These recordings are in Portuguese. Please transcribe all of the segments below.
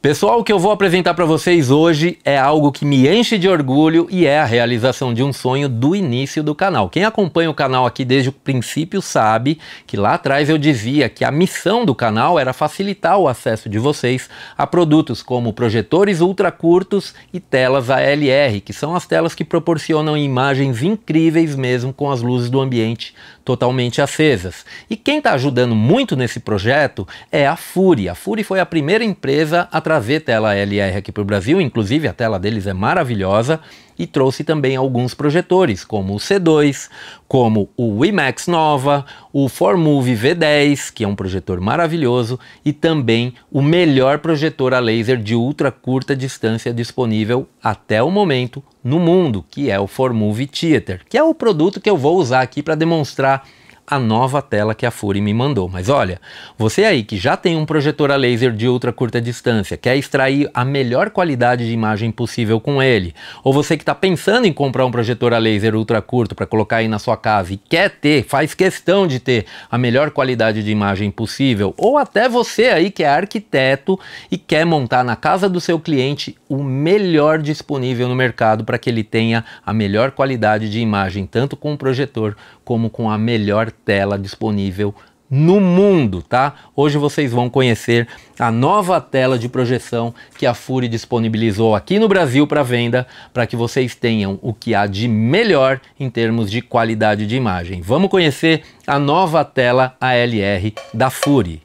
Pessoal, o que eu vou apresentar para vocês hoje é algo que me enche de orgulho e é a realização de um sonho do início do canal. Quem acompanha o canal aqui desde o princípio sabe que lá atrás eu dizia que a missão do canal era facilitar o acesso de vocês a produtos como projetores ultra curtos e telas ALR, que são as telas que proporcionam imagens incríveis mesmo com as luzes do ambiente totalmente acesas. E quem está ajudando muito nesse projeto é a Fury. A Fury foi a primeira empresa a trazer tela ALR aqui para o Brasil, inclusive a tela deles é maravilhosa, e trouxe também alguns projetores, como o C2, como o IMAX Nova, o ForMove V10, que é um projetor maravilhoso, e também o melhor projetor a laser de ultra curta distância disponível até o momento no mundo, que é o ForMove Theater, que é o produto que eu vou usar aqui para demonstrar a nova tela que a Fury me mandou. Mas olha, você aí que já tem um projetor a laser de ultra curta distância, quer extrair a melhor qualidade de imagem possível com ele, ou você que está pensando em comprar um projetor a laser ultra curto para colocar aí na sua casa e quer ter, faz questão de ter a melhor qualidade de imagem possível, ou até você aí que é arquiteto e quer montar na casa do seu cliente o melhor disponível no mercado para que ele tenha a melhor qualidade de imagem, tanto com o projetor como com a melhor tela disponível no mundo, tá? Hoje vocês vão conhecer a nova tela de projeção que a Fury disponibilizou aqui no Brasil para venda, para que vocês tenham o que há de melhor em termos de qualidade de imagem. Vamos conhecer a nova tela ALR da Fury.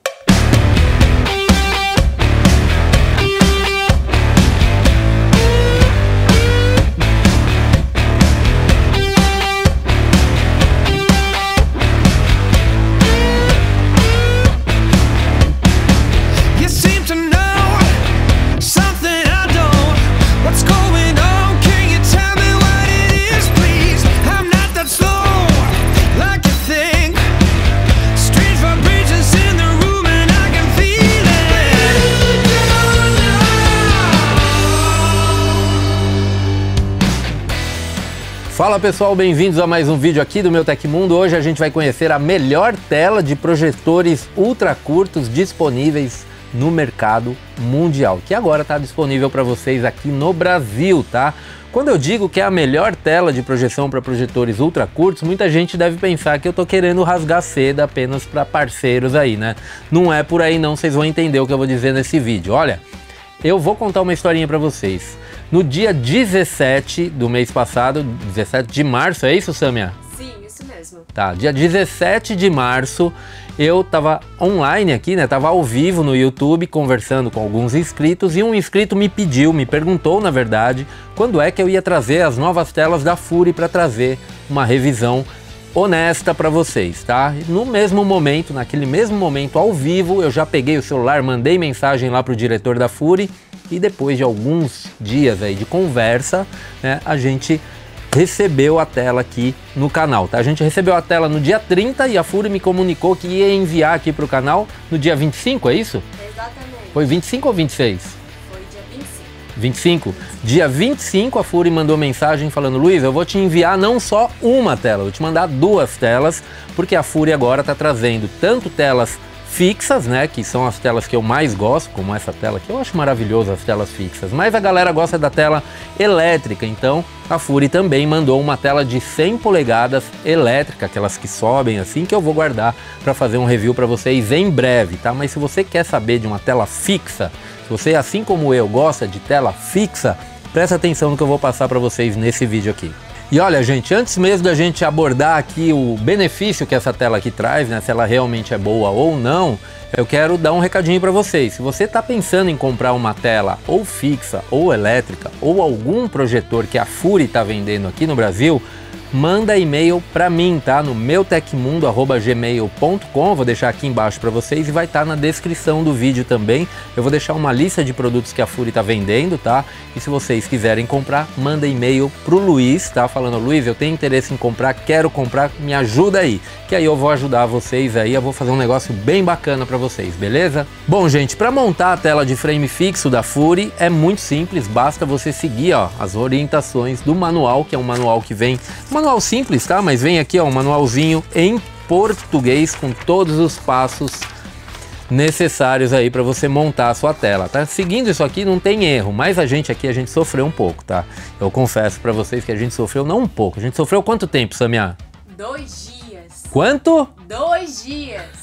Fala pessoal, bem-vindos a mais um vídeo aqui do meu Tecmundo. Hoje a gente vai conhecer a melhor tela de projetores ultra curtos disponíveis no mercado mundial, que agora está disponível para vocês aqui no Brasil, tá? Quando eu digo que é a melhor tela de projeção para projetores ultra curtos, muita gente deve pensar que eu tô querendo rasgar seda apenas para parceiros aí, né? Não é por aí não, vocês vão entender o que eu vou dizer nesse vídeo. Olha, eu vou contar uma historinha para vocês. No dia 17 do mês passado, 17 de março, é isso, Samia? Sim, isso mesmo. Tá, dia 17 de março, eu tava online aqui, né? Tava ao vivo no YouTube conversando com alguns inscritos e um inscrito me perguntou, na verdade, quando é que eu ia trazer as novas telas da Fury para trazer uma revisão honesta para vocês, tá? No mesmo momento, naquele mesmo momento ao vivo, eu já peguei o celular, mandei mensagem lá pro diretor da Fury e depois de alguns dias aí de conversa, né, a gente recebeu a tela aqui no canal, tá? A gente recebeu a tela no dia 30 e a Fury me comunicou que ia enviar aqui pro canal no dia 25, é isso? Exatamente. Foi 25 ou 26? Foi dia 25. 25? Dia 25 a Fury mandou mensagem falando: Luiz, eu vou te enviar não só uma tela, eu vou te mandar duas telas, porque a Fury agora tá trazendo tanto telas fixas, né, que são as telas que eu mais gosto, como essa tela aqui, eu acho maravilhoso as telas fixas, mas a galera gosta da tela elétrica, então a Fury também mandou uma tela de 100 polegadas elétrica, aquelas que sobem assim, que eu vou guardar para fazer um review para vocês em breve, tá? Mas se você quer saber de uma tela fixa, se você, assim como eu, gosta de tela fixa, presta atenção no que eu vou passar para vocês nesse vídeo aqui. E olha, gente, antes mesmo da gente abordar aqui o benefício que essa tela aqui traz, né, se ela realmente é boa ou não, eu quero dar um recadinho para vocês. Se você está pensando em comprar uma tela ou fixa ou elétrica ou algum projetor que a Fury está vendendo aqui no Brasil, manda e-mail para mim, tá? No meutecmundo@gmail.com, vou deixar aqui embaixo para vocês e vai estar na descrição do vídeo também. Eu vou deixar uma lista de produtos que a Fury tá vendendo, tá? E se vocês quiserem comprar, manda e-mail pro Luiz, tá? Falando: Luiz, eu tenho interesse em comprar, quero comprar, me ajuda aí. Que aí eu vou ajudar vocês aí, eu vou fazer um negócio bem bacana para vocês, beleza? Bom, gente, para montar a tela de frame fixo da Fury é muito simples, basta você seguir, ó, as orientações do manual, que é um manual que vem, manual simples, tá? Mas vem aqui, ó, um manualzinho em português com todos os passos necessários aí para você montar a sua tela, tá? Seguindo isso aqui não tem erro, mas a gente sofreu um pouco, tá? Eu confesso para vocês que a gente sofreu não um pouco, a gente sofreu quanto tempo, Samia? 2 dias. Quanto? 2 dias.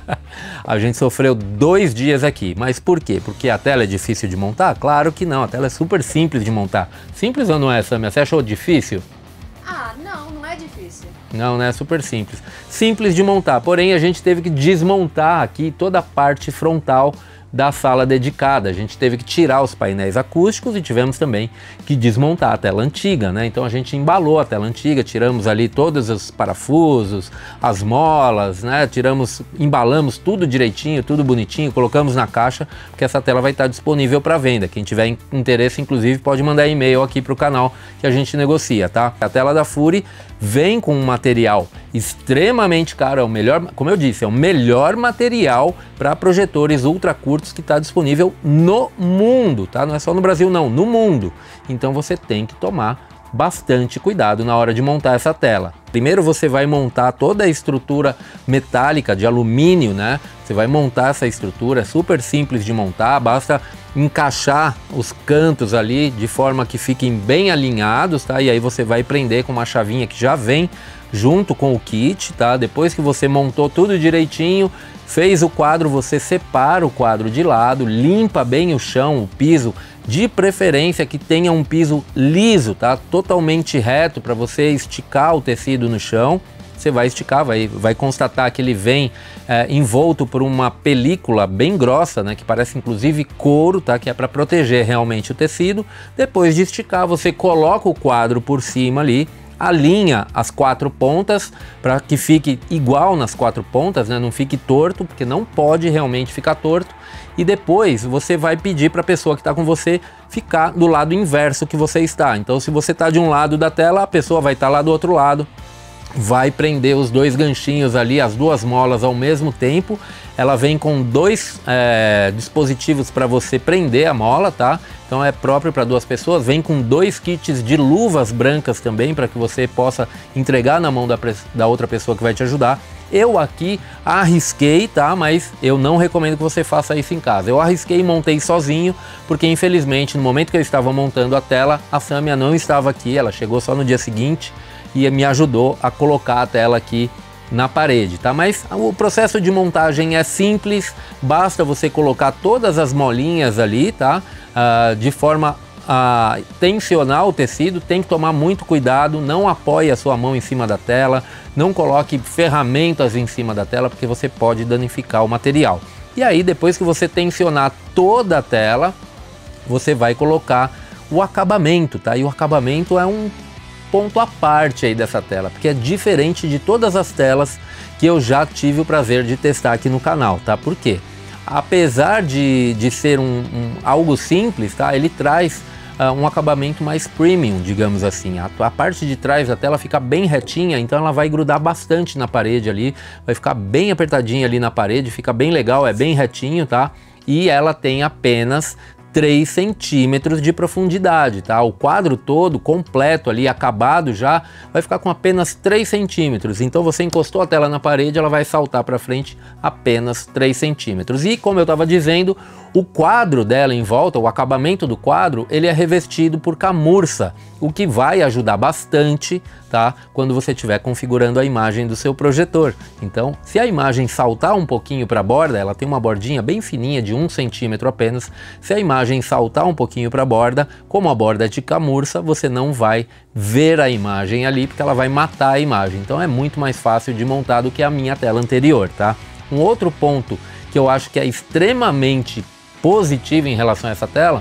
A gente sofreu 2 dias aqui, mas por quê? Porque a tela é difícil de montar? Claro que não, a tela é super simples de montar. Simples ou não é, Samia? Você achou difícil? Ah, não é difícil. Não, né? Super simples. Simples de montar, porém a gente teve que desmontar aqui toda a parte frontal da sala dedicada. A gente teve que tirar os painéis acústicos e tivemos também que desmontar a tela antiga, né? Então a gente embalou a tela antiga, tiramos ali todos os parafusos, as molas, né? Embalamos tudo direitinho, tudo bonitinho, colocamos na caixa, porque essa tela vai estar disponível para venda. Quem tiver interesse, inclusive, pode mandar e-mail aqui para o canal que a gente negocia, tá? A tela da Fury vem com um material extremamente caro, é o melhor, como eu disse, é o melhor material para projetores ultra curtos que está disponível no mundo, tá? Não é só no Brasil não, no mundo. Então você tem que tomar bastante cuidado na hora de montar essa tela. Primeiro você vai montar toda a estrutura metálica de alumínio, né? Você vai montar essa estrutura, é super simples de montar, basta encaixar os cantos ali de forma que fiquem bem alinhados, tá? E aí você vai prender com uma chavinha que já vem junto com o kit, tá? Depois que você montou tudo direitinho, fez o quadro, você separa o quadro de lado, limpa bem o chão, o piso, de preferência que tenha um piso liso, tá? Totalmente reto para você esticar o tecido no chão. Você vai esticar, vai constatar que ele vem envolto por uma película bem grossa, né, que parece inclusive couro, tá, que é para proteger realmente o tecido. Depois de esticar, você coloca o quadro por cima ali, alinha as 4 pontas para que fique igual nas 4 pontas, né, não fique torto, porque não pode realmente ficar torto. E depois você vai pedir para a pessoa que está com você ficar do lado inverso que você está. Então, se você está de um lado da tela, a pessoa vai estar lá do outro lado. Vai prender os 2 ganchinhos ali, as 2 molas ao mesmo tempo. Ela vem com 2 dispositivos para você prender a mola, tá? Então é próprio para 2 pessoas. Vem com 2 kits de luvas brancas também, para que você possa entregar na mão da outra pessoa que vai te ajudar. Eu aqui arrisquei, tá? Mas eu não recomendo que você faça isso em casa. Eu arrisquei e montei sozinho, porque infelizmente no momento que eu estava montando a tela, a Samia não estava aqui, ela chegou só no dia seguinte e me ajudou a colocar a tela aqui na parede, tá? Mas o processo de montagem é simples, basta você colocar todas as molinhas ali, tá? De forma a tensionar o tecido, tem que tomar muito cuidado, não apoie a sua mão em cima da tela, não coloque ferramentas em cima da tela, porque você pode danificar o material. E aí, depois que você tensionar toda a tela, você vai colocar o acabamento, tá? E o acabamento é um ponto à parte aí dessa tela, porque é diferente de todas as telas que eu já tive o prazer de testar aqui no canal, tá? Por quê? Apesar de ser algo simples, tá? Ele traz um acabamento mais premium, digamos assim. A parte de trás da tela fica bem retinha, então ela vai grudar bastante na parede ali, vai ficar bem apertadinha ali na parede, fica bem legal, é bem retinho, tá? E ela tem apenas 3 centímetros de profundidade, tá? O quadro todo, completo ali, acabado já, vai ficar com apenas 3 centímetros. Então você encostou a tela na parede, ela vai saltar para frente apenas 3 centímetros. E como eu estava dizendo, o quadro dela em volta, o acabamento do quadro, ele é revestido por camurça, o que vai ajudar bastante, tá? Quando você estiver configurando a imagem do seu projetor. Então, se a imagem saltar um pouquinho para a borda, ela tem uma bordinha bem fininha de 1 centímetro apenas, se a imagem saltar um pouquinho para a borda, como a borda é de camurça, você não vai ver a imagem ali, porque ela vai matar a imagem. Então é muito mais fácil de montar do que a minha tela anterior, tá? Um outro ponto que eu acho que é extremamente positivo em relação a essa tela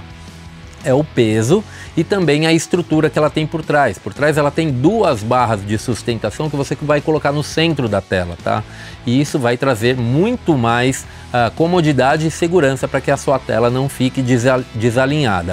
é o peso e também a estrutura que ela tem por trás. Por trás ela tem 2 barras de sustentação que você vai colocar no centro da tela, tá? E isso vai trazer muito mais comodidade e segurança para que a sua tela não fique desalinhada.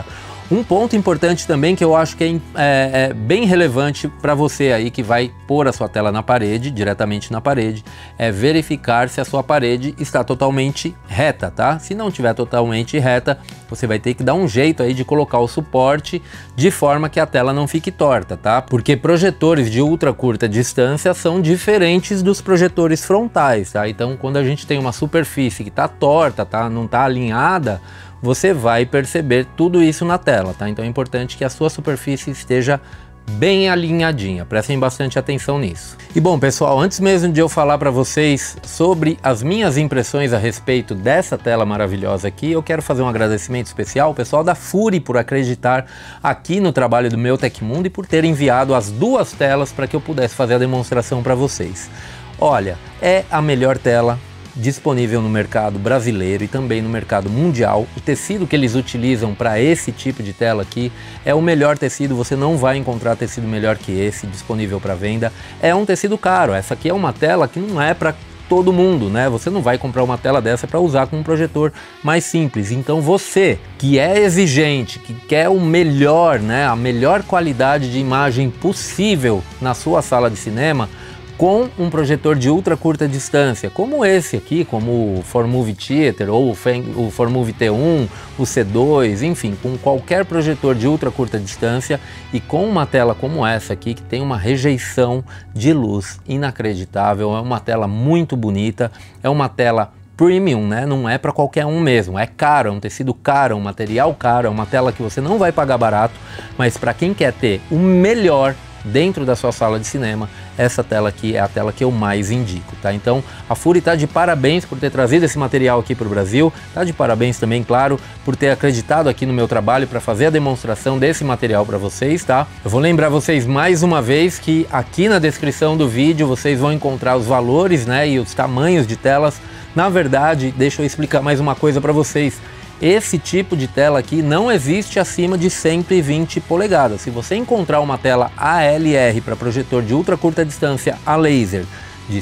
Um ponto importante também que eu acho que é bem relevante para você aí que vai pôr a sua tela na parede, diretamente na parede, é verificar se a sua parede está totalmente reta, tá? Se não estiver totalmente reta, você vai ter que dar um jeito aí de colocar o suporte de forma que a tela não fique torta, tá? Porque projetores de ultra curta distância são diferentes dos projetores frontais, tá? Então, quando a gente tem uma superfície que está torta, tá? Não está alinhada, você vai perceber tudo isso na tela, tá? Então é importante que a sua superfície esteja bem alinhadinha, prestem bastante atenção nisso. E bom pessoal, antes mesmo de eu falar para vocês sobre as minhas impressões a respeito dessa tela maravilhosa aqui, eu quero fazer um agradecimento especial ao pessoal da Furi por acreditar aqui no trabalho do meu Tecmundo e por ter enviado as duas telas para que eu pudesse fazer a demonstração para vocês. Olha, é a melhor tela disponível no mercado brasileiro e também no mercado mundial. O tecido que eles utilizam para esse tipo de tela aqui é o melhor tecido, você não vai encontrar tecido melhor que esse disponível para venda. É um tecido caro, essa aqui é uma tela que não é para todo mundo, né? Você não vai comprar uma tela dessa para usar com um projetor mais simples. Então você que é exigente, que quer o melhor, né? A melhor qualidade de imagem possível na sua sala de cinema, com um projetor de ultra curta distância, como esse aqui, como o ForMovie Theater ou o ForMovie T1, o C2, enfim, com qualquer projetor de ultra curta distância e com uma tela como essa aqui, que tem uma rejeição de luz inacreditável, é uma tela muito bonita, é uma tela premium, né? Não é para qualquer um mesmo, é caro, é um tecido caro, um material caro, é uma tela que você não vai pagar barato, mas para quem quer ter o melhor dentro da sua sala de cinema, essa tela aqui é a tela que eu mais indico, tá? Então a Furi tá de parabéns por ter trazido esse material aqui para o Brasil, tá de parabéns também, claro, por ter acreditado aqui no meu trabalho para fazer a demonstração desse material para vocês, tá? Eu vou lembrar vocês mais uma vez que aqui na descrição do vídeo vocês vão encontrar os valores, né, e os tamanhos de telas. Na verdade, deixa eu explicar mais uma coisa para vocês. Esse tipo de tela aqui não existe acima de 120 polegadas. Se você encontrar uma tela ALR para projetor de ultra curta distância a laser de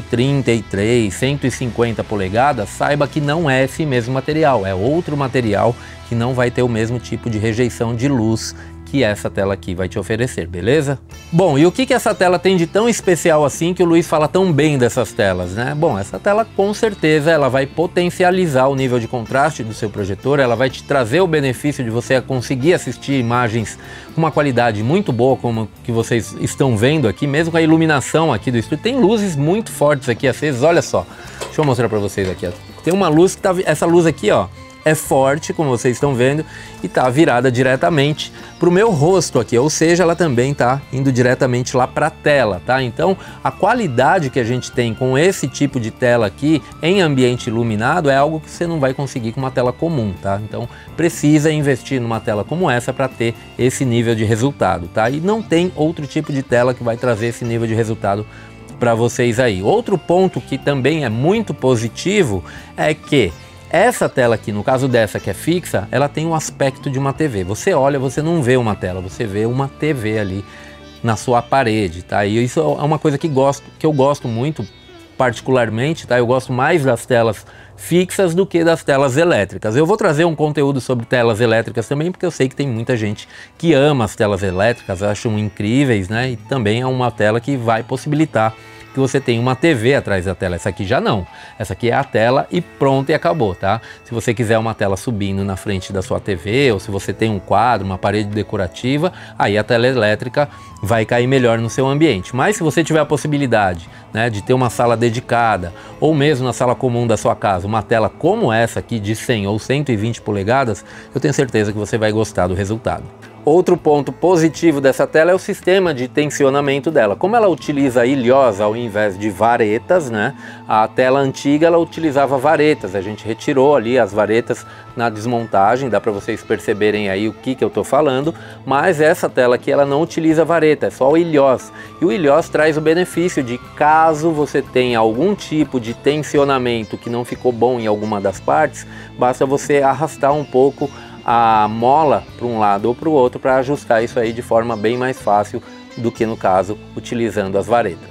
133, 150 polegadas, saiba que não é esse mesmo material, é outro material que não vai ter o mesmo tipo de rejeição de luz que essa tela aqui vai te oferecer, beleza? Bom, e o que essa tela tem de tão especial assim que o Luiz fala tão bem dessas telas, né? Bom, essa tela com certeza ela vai potencializar o nível de contraste do seu projetor, ela vai te trazer o benefício de você conseguir assistir imagens com uma qualidade muito boa, como que vocês estão vendo aqui, mesmo com a iluminação aqui do estúdio. Tem luzes muito fortes aqui acesas, olha só. Deixa eu mostrar para vocês aqui, ó. Tem uma luz que tá, essa luz aqui, ó, é forte, como vocês estão vendo, e está virada diretamente para o meu rosto aqui, ou seja, ela também está indo diretamente lá para a tela, tá? Então, a qualidade que a gente tem com esse tipo de tela aqui em ambiente iluminado é algo que você não vai conseguir com uma tela comum, tá? Então, precisa investir numa tela como essa para ter esse nível de resultado, tá? E não tem outro tipo de tela que vai trazer esse nível de resultado para vocês aí. Outro ponto que também é muito positivo é que essa tela aqui, no caso dessa que é fixa, ela tem o aspecto de uma TV. Você olha, você não vê uma tela, você vê uma TV ali na sua parede, tá? E isso é uma coisa que eu gosto muito, particularmente, tá? Eu gosto mais das telas fixas do que das telas elétricas. Eu vou trazer um conteúdo sobre telas elétricas também, porque eu sei que tem muita gente que ama as telas elétricas, acham incríveis, né? E também é uma tela que vai possibilitar que você tem uma TV atrás da tela. Essa aqui já não. Essa aqui é a tela e pronto, e acabou, tá? Se você quiser uma tela subindo na frente da sua TV, ou se você tem um quadro, uma parede decorativa, aí a tela elétrica vai cair melhor no seu ambiente. Mas se você tiver a possibilidade, né, de ter uma sala dedicada, ou mesmo na sala comum da sua casa, uma tela como essa aqui de 100 ou 120 polegadas, eu tenho certeza que você vai gostar do resultado. Outro ponto positivo dessa tela é o sistema de tensionamento dela. Como ela utiliza ilhós ao invés de varetas, né? A tela antiga ela utilizava varetas. A gente retirou ali as varetas na desmontagem, dá para vocês perceberem aí o que eu estou falando. Mas essa tela aqui ela não utiliza vareta, é só o ilhós. E o ilhós traz o benefício de caso você tenha algum tipo de tensionamento que não ficou bom em alguma das partes, basta você arrastar um pouco a mola para um lado ou para o outro para ajustar isso aí de forma bem mais fácil do que no caso utilizando as varetas.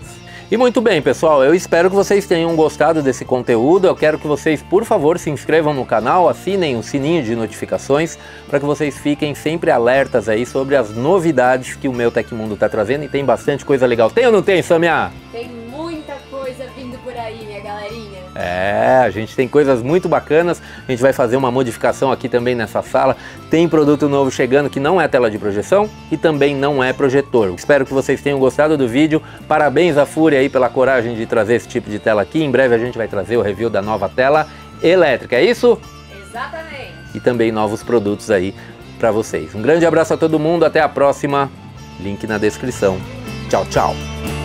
E muito bem, pessoal, eu espero que vocês tenham gostado desse conteúdo. Eu quero que vocês, por favor, se inscrevam no canal, assinem o sininho de notificações para que vocês fiquem sempre alertas aí sobre as novidades que o meu Tecmundo está trazendo, e tem bastante coisa legal. Tem ou não tem, Samia? Tem muita coisa vindo por aí, minha galerinha. É, a gente tem coisas muito bacanas. A gente vai fazer uma modificação aqui também nessa sala. Tem produto novo chegando que não é tela de projeção e também não é projetor. Espero que vocês tenham gostado do vídeo. Parabéns à Fúria aí pela coragem de trazer esse tipo de tela aqui. Em breve a gente vai trazer o review da nova tela elétrica, é isso? Exatamente. E também novos produtos aí para vocês. Um grande abraço a todo mundo, até a próxima. Link na descrição. Tchau, tchau.